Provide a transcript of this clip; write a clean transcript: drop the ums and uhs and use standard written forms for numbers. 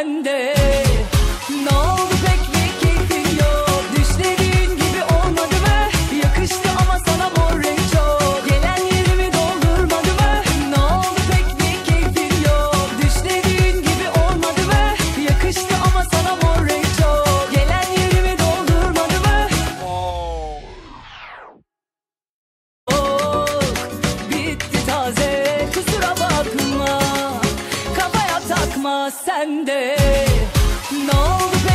sende. Ne oldu pek bir keyfin yok, düşlediğin gibi olmadı mı? Yakıştı ama sana mor renk çok, gelen yerimi doldurmadı mı? Ne oldu pek bir keyfin yok, düşlediğin gibi olmadı mı? Yakıştı ama sana mor renk çok, gelen yerimi doldurmadı mı? Bitti taze, kusura bakma, kafaya takma sende. Ne oldu